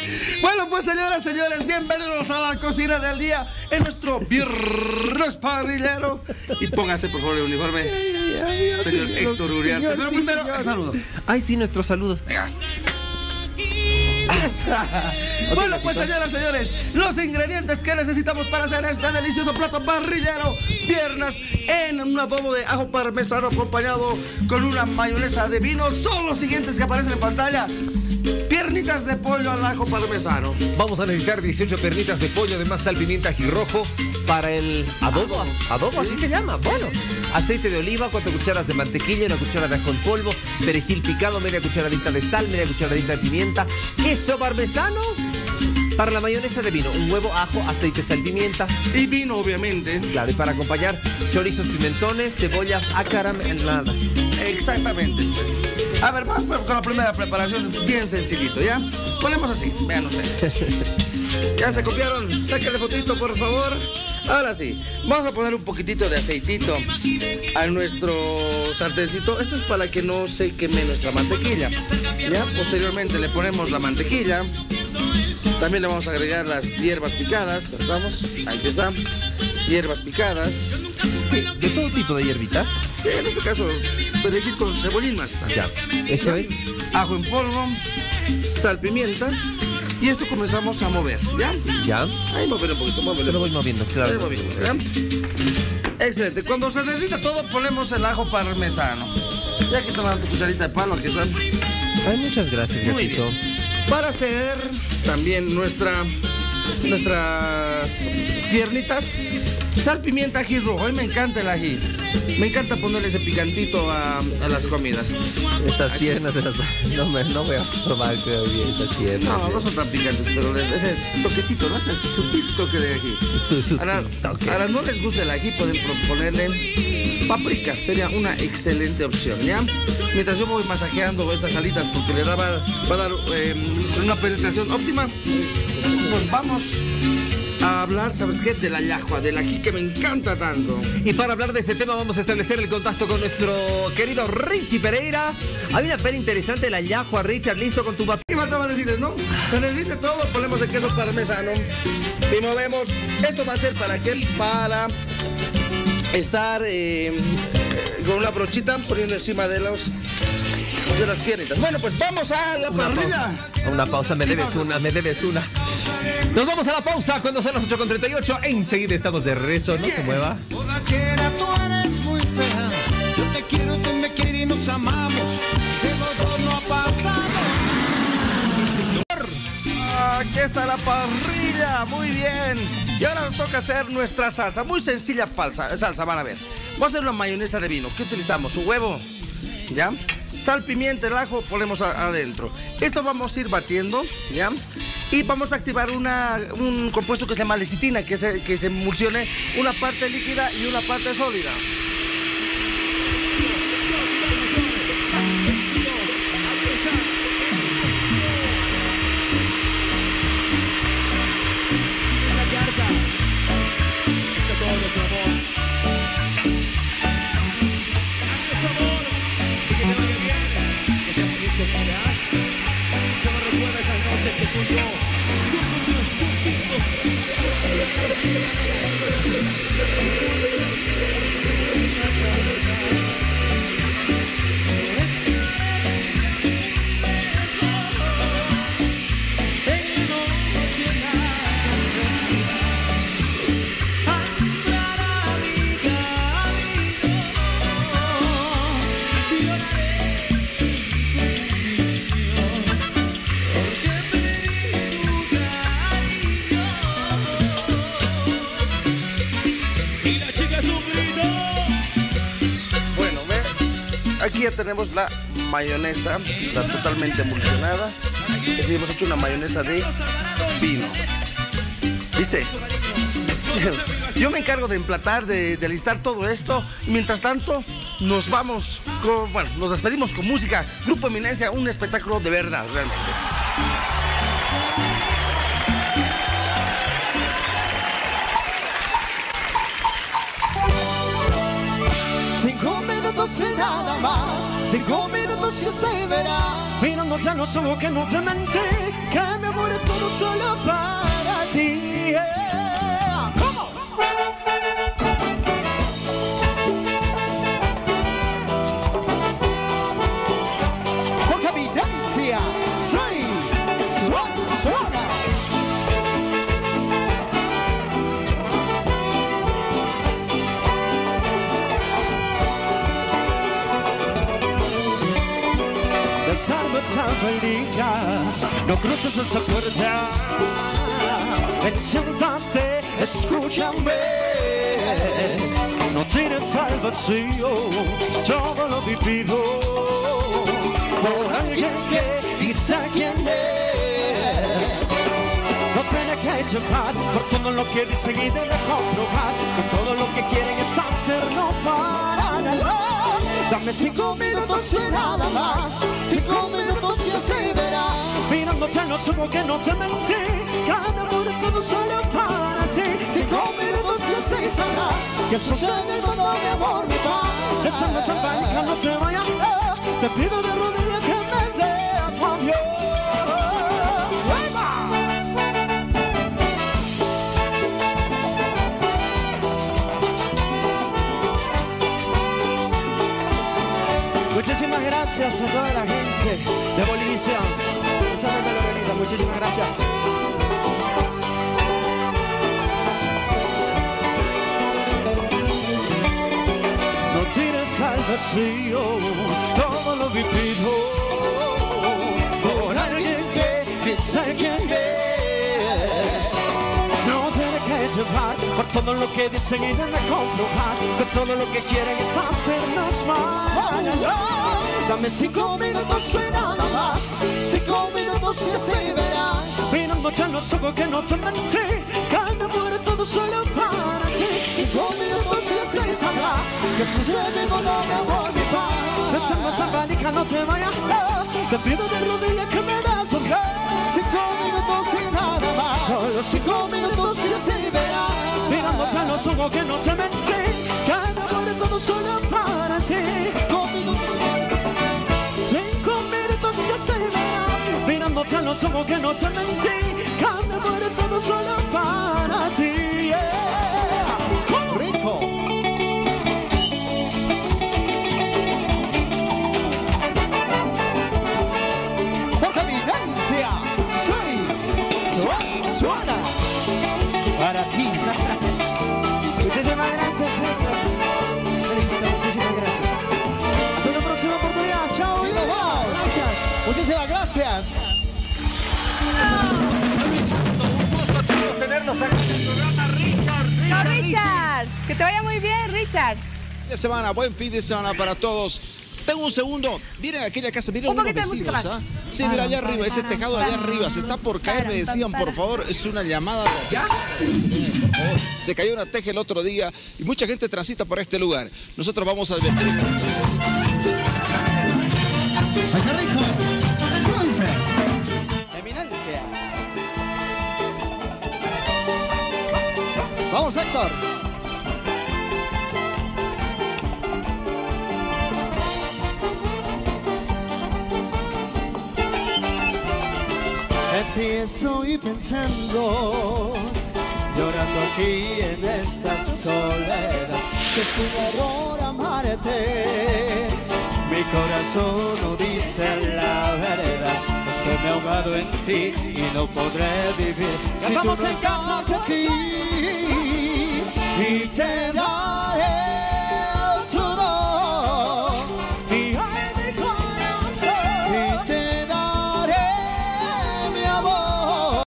Bueno, pues señoras, señores, bienvenidos a la cocina del día en nuestro viernes parrillero. Y póngase por favor el uniforme, señor Héctor Uriarte. Pero primero, el saludo. Ay, sí, nuestro saludo. Venga. Bueno, pues señoras, señores, los ingredientes que necesitamos para hacer este delicioso plato parrillero, piernas en un adobo de ajo parmesano acompañado con una mayonesa de vino, son los siguientes que aparecen en pantalla. Piernitas de pollo al ajo parmesano. Vamos a necesitar 18 piernitas de pollo, además sal, pimienta, ají rojo para el adobo. ¿Adobo? Así se llama. Bueno, aceite de oliva, 4 cucharas de mantequilla, 1 cuchara de ajo en polvo, perejil picado, media cucharadita de sal, media cucharadita de pimienta, queso parmesano para la mayonesa de vino, un huevo, ajo, aceite, sal, pimienta. Y vino, obviamente. Claro, y para acompañar, chorizos, pimentones, cebollas acarameladas. Exactamente, pues. A ver, vamos con la primera preparación, bien sencillito, ¿ya? Ponemos así, vean ustedes. ¿Ya se copiaron? Sáquenle fotito, por favor. Ahora sí, vamos a poner un poquitito de aceitito a nuestro sartencito. Esto es para que no se queme nuestra mantequilla. ¿Ya? Posteriormente le ponemos la mantequilla. También le vamos a agregar las hierbas picadas. ¿Vamos? Aquí está. Hierbas picadas. ¿De todo tipo de hierbitas? Sí, en este caso, perejil con cebollín más está. Ya, eso es. Ajo en polvo, sal, pimienta. Y esto comenzamos a mover, ¿ya? Ya. Ahí mover un poquito, mover. Lo voy moviendo, claro. Ahí moviendo, ¿ya? Excelente. Cuando se derrita todo, ponemos el ajo parmesano. Ya que toman tu cucharita de palo, aquí están. Ay, muchas gracias, Muy gatito. bien. Para hacer también nuestras piernitas, sal, pimienta, ají rojo. A mí me encanta el ají. Me encanta ponerle ese picantito a las comidas. Estas piernas se las no voy a probar, creo bien, estas piernas. No, no son tan picantes, pero ese toquecito, ¿no? Ese sutil toque de ají. Ahora no les gusta el ají, pueden ponerle paprika. Sería una excelente opción, ¿ya? Mientras yo voy masajeando estas alitas porque va a dar una penetración óptima, nos vamos a hablar, ¿sabes qué? De la llajua, del ají que me encanta tanto. Y para hablar de este tema vamos a establecer el contacto con nuestro querido Richie Pereira. Hay una pera interesante de la llajua, Richard, listo con tu ¿Qué faltaba decirles, no? Se derrite todo, ponemos el queso parmesano y movemos. Esto va a ser ¿para qué? Para estar con una brochita poniendo encima de las piernitas. Bueno, pues vamos a la parrilla. Una pausa, me debes una. Nos vamos a la pausa cuando son las 8:38. Enseguida estamos de regreso, no se mueva. Borrachera, tú eres muy fea. Yo te quiero, tú me quieres y nos amamos. Que los dos no pasamos. Aquí está la parrilla, muy bien. Y ahora nos toca hacer nuestra salsa, muy sencilla salsa, van a ver. Vamos a hacer una mayonesa de vino. ¿Qué utilizamos? Un huevo, ¿ya? Sal, pimienta, el ajo, ponemos adentro. Esto vamos a ir batiendo, ¿ya? Y vamos a activar un compuesto que se llama lecitina, que se emulsione una parte líquida y una parte sólida. Aquí ya tenemos la mayonesa, la totalmente emulsionada. Es decir, hemos hecho una mayonesa de vino. ¿Viste? Yo me encargo de emplatar, de alistar todo esto. Y mientras tanto, nos despedimos con música. Grupo Eminencia, un espectáculo de verdad, realmente. 5 minutos y nada más, 5 minutos si así verás. Mirándote a los ojos que no te mentí, que mi amor es todo solo para ti. ¿Cómo? Porque evidencia, soy suave. Salvas, no cruces esa puerta. Ven, siéntate, escúchame. No tires al vacío todo lo vivido por alguien que dice quién es. No tiene que llevar por todo lo que dicen y debe comprobar que todo lo que quieren es hacerlo para nada. Dame 5 minutos y nada más, 5 minutos y así verás. Mirándote a los ojos que no te mentí, que mi amor es todo solo para ti. 5 minutos y así sabrás que eso sucede en el mundo, mi amor, mi paz. Esa no es sambálica, no te vayas, te pido de rodillas que me veas tu adiós. Muchísimas gracias a toda la gente de Bolivia. Muchísimas gracias. No tires al vacío todo lo vivido por alguien que dice quién es. No tiene que llevar por todo lo que dicen y debe comprobar que todo lo que quieren es hacernos mal. Dame 5 minutos y nada más, 5 minutos y así verás. Mirándote a los ojos que no te mentí, que me muere todo solo para ti. 5 minutos y así sabrás que sucede con mi amor, mi paz. Pensando esa pánica, no te vayas, te pido de rodillas que me das tu fe. 5 minutos y nada más, solo 5 minutos y así verás. Mirándote a los ojos que no te mentí, que me muere todo solo para ti. 5 minutos y así verás. Mirándote a los ojos que no te mentí, que me muere todo solo para ti. Rico. Porque vivencia, soy suena para ti. Muchísimas gracias, muchísimas gracias. Hasta la próxima oportunidad. Chao. Gracias. Muchísimas gracias. Un gusto, chicos, tenerlos aquí en el programa. Richard. Que te vaya muy bien, Richard. Buen fin de semana para todos. Tengo un segundo. Miren aquella casa, miren unos vecinos, ¿ah? Sí, mira allá arriba, ese tejado allá arriba, se está por caer, me decían, por favor, es una llamada de allá. Por favor, se cayó una teja el otro día y mucha gente transita por este lugar. Nosotros vamos a advertir. ¡Ay, qué rico! ¡Entonces! ¡Eminencia! ¡Vamos, Héctor! En ti estoy pensando, llorando aquí en esta soledad. Que fue un error amarte. Mi corazón no dice la verdad, es que me he ahogado en ti y no podré vivir si tú no estás aquí y te das